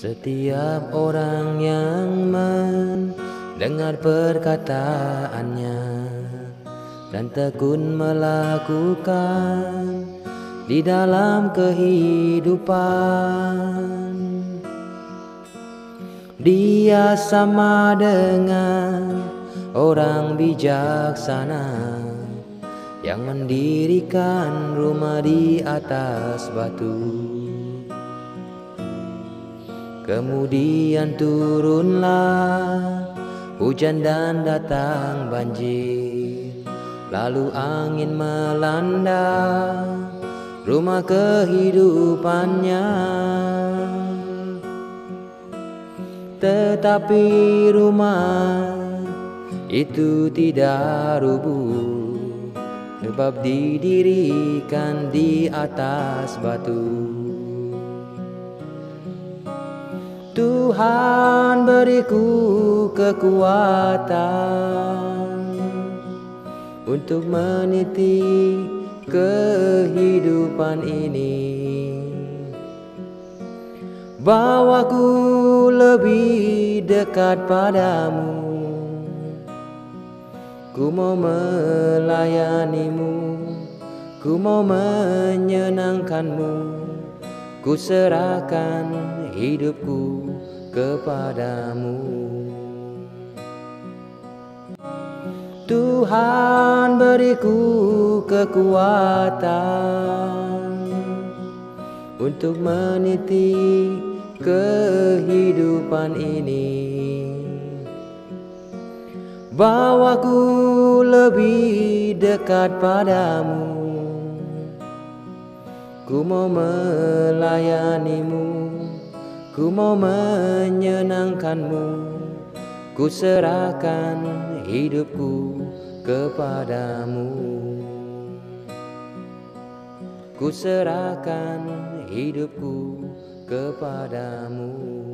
Setiap orang yang mendengar perkataannya dan tekun melakukan di dalam kehidupan, dia sama dengan orang bijaksana yang mendirikan rumah di atas batu. Kemudian turunlah hujan dan datang banjir, lalu angin melanda rumah kehidupannya. Tetapi rumah itu tidak rubuh, sebab didirikan di atas batu. Tuhan beriku kekuatan untuk meniti kehidupan ini. Bawaku lebih dekat padamu, ku mau melayanimu, ku mau menyenangkanmu, ku serahkan hidupku kepadamu. Tuhan beriku kekuatan untuk meniti kehidupan ini. Bawaku lebih dekat padamu, ku mau melayanimu, ku mau menyenangkanmu, ku serahkan hidupku kepadamu. Ku serahkan hidupku kepadamu.